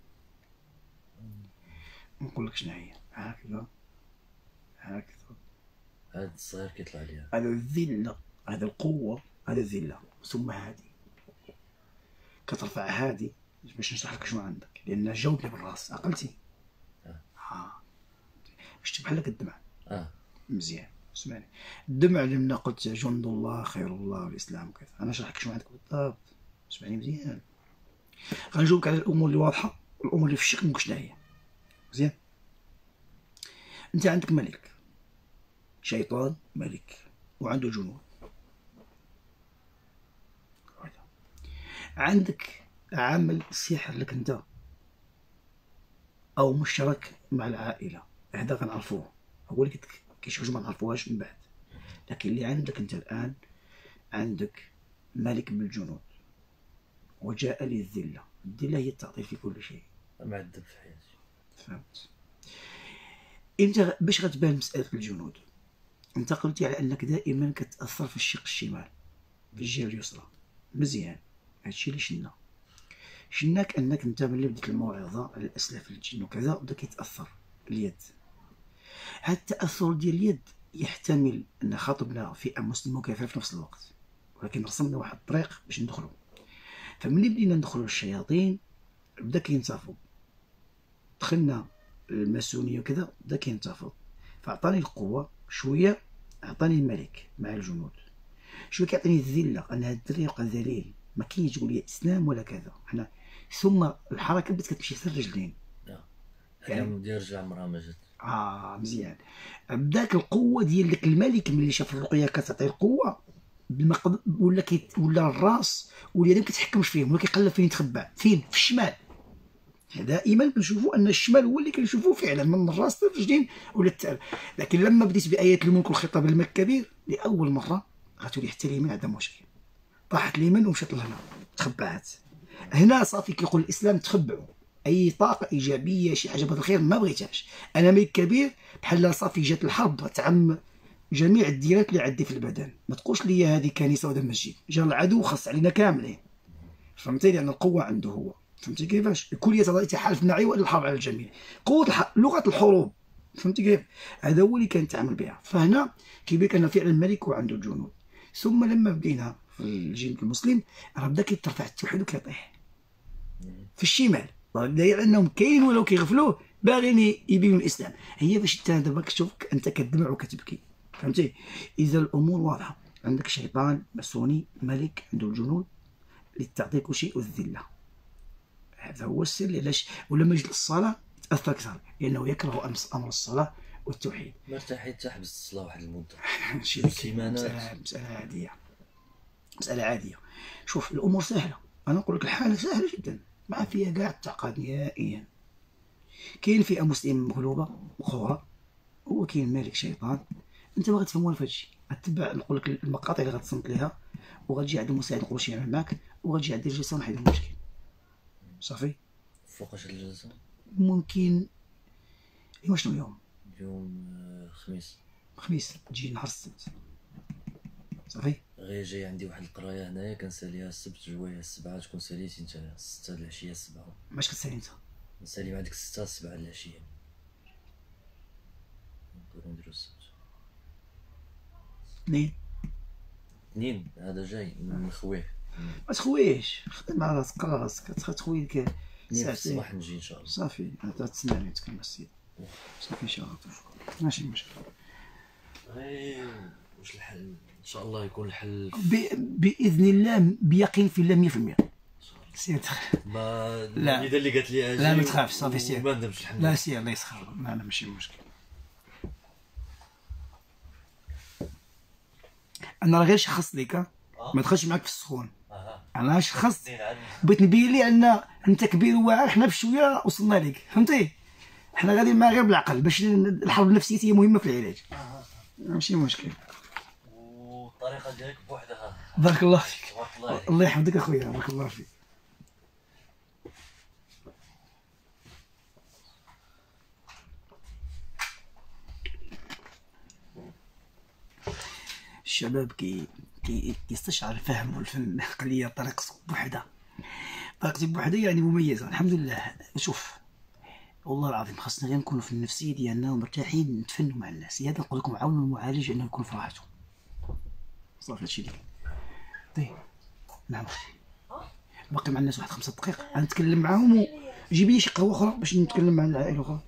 نقول لك شنو هي. هكذا هكذا، هاد الصغير كيطلع ليها. هذا الذلة، هذا القوة، هذا الذلة. ثم هذه كترفع هذه باش نشرح لك شنو عندك، لأن جاوبني بالراس عقلتي. اه ها شتي بحال لك الدمع. اه مزيان اسمعني، الدمع لما قلت جند الله خير الله والإسلام وكذا، أنا نشرح لك شنو عندك بالضبط. اسمعني مزيان، غنجاوبك على الأمور اللي واضحة والأمور اللي في الشك نقول شنو هي. مزيان، أنت عندك ملك، شيطان ملك وعنده جنود. عندك عمل سحر لك انت او مشترك مع العائله، هذا غنعرفوه، هو اللي كيشوفوا ما نعرفوهاش من بعد. لكن اللي عندك انت الان، عندك ملك بالجنود وجاء لي الذله. الذله هي التعطيل في كل شيء. معذب في حياتي. فهمت؟ انت باش غتبان مساله الجنود، انت قلتي على انك دائما كتاثر في الشق الشمال في الجهه اليسرى. مزيان، هادشي اللي شنا شناك انك انت ملي بديت الموعظه على الاسلاف الجن وكذا بدا كيتاثر اليد. هاد التاثر ديال اليد يحتمل ان خاطبنا فئه مسلمه وكافره في نفس الوقت، ولكن رسمنا واحد الطريق باش ندخلوا. فملي بدينا ندخلوا الشياطين بدا كينتفض، دخلنا الماسونيه وكذا بدا كينتفض، فاعطاني القوه شويه، اعطاني الملك مع الجنود شويه، كيعطيني الذله ان هاد الدري يبقى ذليل، ما كاينش تقول لي اسلام ولا كذا حنا. ثم الحركه بدات كتمشي سر رجلين، يعني ديال رجل عمرها ما جات. اه مزيان. بداك القوه ديال داك الملك ملي شاف الرقيه كتعطي القوه بالمقد... ولا كي ولا الراس ولا ما كيتحكمش فيهم ولا كيقلب فين يتخبى، فين في الشمال. دائما كنشوفوا ان الشمال هو اللي كنشوفوه فعلا من الراس للرجلين ولا التعب. لكن لما بديت بايات الملك والخطاب المكبير لاول مره غتولي حتى اليمين عندها مشكل، طاحت اليمين ومشات لهنا تخبعت هنا. صافي كيقول الاسلام تخبعوا، اي طاقه ايجابيه شي حاجه بهذا الخير ما بغيتهاش. انا ملك كبير بحال صافي جات الحرب تعم جميع الديانات اللي عندي في البدن. ما تقولش لي هذه كنيسه وهذا مسجد، جا العدو خاص علينا كاملين، فهمتي؟ لان القوه عنده هو، فهمتي كيفاش؟ الكليه تحالف معي ولا الحرب على الجميع. قوه الح... لغه الحروب، فهمتي كيف؟ هذا هو اللي كان يتعامل بها. فهنا كيبين ان فعلا الملك وعنده الجنود. ثم لما بدينا في الجيل المسلم راه بدا كيترفع التوحيد وكيطيح في الشمال، داير انهم كاين ولو كيغفلوه باغيين يبينوا الاسلام. هي باش انت دابا كتشوف انت كتدمع وكتبكي، فهمتي؟ اذا الامور واضحه، عندك شيطان ماسوني ملك عنده الجنود اللي تعطيك شيء الذله. هذا هو السر علاش ولما يجي للصلاه تاثر اكثر، لانه يكره امر الصلاه والتوحيد. مرتاحين حتى حبس الصلاه واحد المده، شي سيمانات. مسألة, مسألة عادية، مسألة عادية. شوف الأمور سهلة، أنا نقول لك الحالة سهلة جدا، ما فيها كاع التعقيد نهائيا. كاين فئة مسلمة مغلوبة مقهورة، هو كاين مالك شيطان، أنت ما غتفهم والو في هادشي. غتبع نقول لك المقاطع اللي غتصنت ليها، وغتجي عند المساعد نقول يعمل معاك، وغتجي عند الجلسة ونحيد المشكل. صافي. فوقاش هاد الجلسه؟ ممكن اليوم شنو اليوم؟ اليوم آه، خميس. خميس، تجي نهار السبت. صافي. غير جاي عندي واحد القرايه هنايا كنساليها السبت جوايا السبعه، تكون ساليتي انت ستة د العشيه السبعه. ماش كتسالي انت؟ نسالي مع ديك ستة السبعه د العشيه، نقدرو نديرو السبت اثنين. اثنين. هذا جاي من خويه. ما تخويش، خدم على راسك على راسك، تخوي لك اثنين في ساعتين. الصباح نجي ان شاء الله. صافي انت تسناني تكلم السيد. صافي ان شاء الله ماشي مشكل. غير واش الحل؟ ان شاء الله يكون الحل ب- باذن الله، بيقين في الله مية في المية. سير دخل. ما لا. الوالده اللي قالت لي اجي. لا ما تخافش، صافي سير. ما ندمش الحمد لا لله. سير الله يسخر، لا لا ماشي مشكل. انا راه غير شخص ليك، ما دخلش معاك في السخون. اها انا شخص اثنين عاد. بغيت نبين لي ان انت كبير وواعر، حنا بشويه وصلنا لك، فهمتي؟ حنا غاديين معاه غير بالعقل، باش الحرب النفسيه هي مهمه في العلاج. ماشي مشكل. والطريقه ديالك بوحدها. بارك الله فيك. تبارك الله عليك. الله يحفظك اخويا، بارك الله فيك. الشباب كي كي كيستشعر الفهم والفن قال لي طريقتك بوحدها، طريقتي بوحدها يعني مميزه الحمد لله. شوف والله العظيم خاصنا غير نكونوا في النفسيه ديالنا ومرتاحين نتفنوا مع الناس. هذا نقول لكم عاونوا المعالج انه يكون في راحته. صافي هادشي اللي كاين. طيب نعم اختي، باقي مع الناس واحد خمسة دقائق غنتكلم معاهم، وجيبي لي شي قهوه اخرى باش نتكلم مع العائله الاخرى.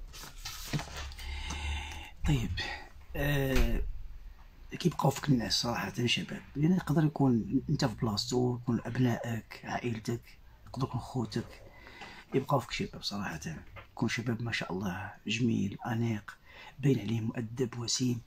طيب آه كيبقاو فيك الناس صراحه شباب، لان يقدر يكون انت في بلاصتو، يكون ابنائك عائلتك، يقدر يكون خوتك، يبقاو فيك شباب صراحه، يكون شباب ما شاء الله جميل انيق باين عليه مؤدب وسيم.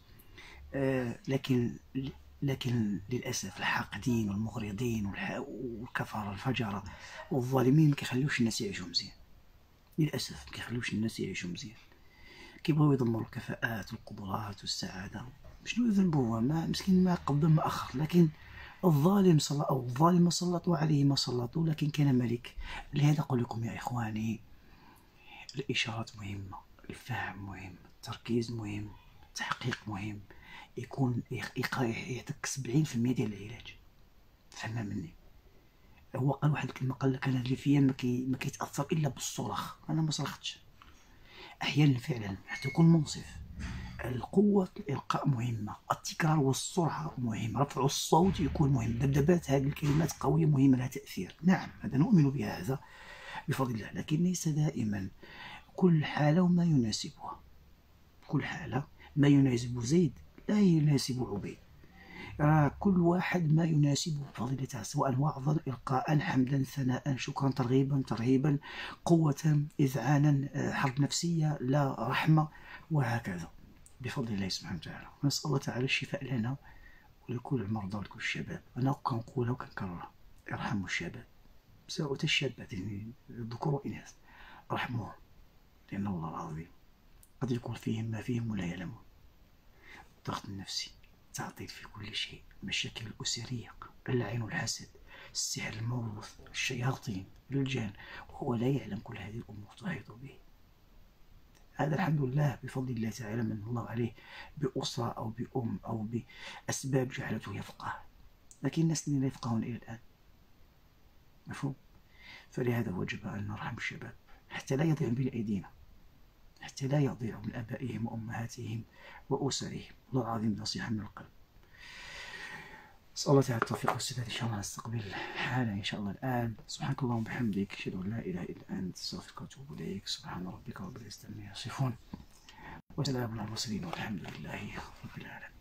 آه لكن لكن للاسف الحاقدين والمغرضين والكفره الفجره والظالمين ما كيخليوش الناس يعيشوا مزيان. للاسف ما كيخليوش الناس يعيشوا مزيان، كيبغيو يدمروا الكفاءات والقدرات والسعاده. شنو ذنبه هو؟ ما مسكين ما قدم ما اخر. لكن الظالم صلى او الظالم سلطوا عليه ما سلطوا، لكن كان ملك. لهذا اقول لكم يا اخواني، الاشارات مهمه، الفهم مهم، التركيز مهم، التحقيق مهم. يكون يعطيك سبعين في المية ديال العلاج. فهمها مني. هو قال واحد الكلمه، قال لك انا اللي فيا ما كي ما كيتاثر الا بالصراخ. انا ما صرختش احيانا فعلا حتى يكون منصف. القوة الإلقاء مهمة، التكرار والسرعة مهمة، رفع الصوت يكون مهم، دبدبات هذه الكلمات قوية مهمة لها تأثير. نعم هذا نؤمن بهذا بفضل الله، لكن ليس دائما. كل حالة وما يناسبها، كل حالة ما يناسب زيد لا يناسب عبيد. راه كل واحد ما يناسبه بفضل الله تعالى، سواء وعظا إلقاء حمدا ثناء شكرا ترغيبا ترهيبا قوة إذعانا حرب نفسية لا رحمة وهكذا بفضل الله سبحانه وتعالى. نسأل الله تعالى الشفاء لنا ولكل المرضى ولكل الشباب. أنا كنقولها وكنكررها، ارحموا الشباب، سواء الشابات يعني الذكور والإناث، ارحموهم، لأن والله العظيم قد يكون فيهم ما فيهم ولا يعلمون. الضغط النفسي، التعطيل في كل شيء، المشاكل الأسرية، اللعين والحسد، السحر الموروث، الشياطين، الجان، وهو لا يعلم كل هذه الأمور تحيط به. هذا الحمد لله بفضل الله تعالى، من الله عليه بأسرة أو بأم أو بأسباب جعلته يفقه، لكن الناس اللي لا يفقهون إلى الآن. مفهوم؟ فلهذا وجب أن نرحم الشباب حتى لا يضيع بين أيدينا، حتى لا يضيع من آبائهم وأمهاتهم وأسرهم. والله العظيم نصيحة من القلب. أسأل الله تعالى التوفيق والسداد. إن شاء الله نستقبل حالا إن شاء الله الآن. سبحانك اللهم وبحمدك، أشهد أن لا إله إلا أنت، أستغفرك وأتوب إليك. سبحان ربك رب العزة عما يصفون، وسلام على المرسلين، والحمد لله رب العالمين.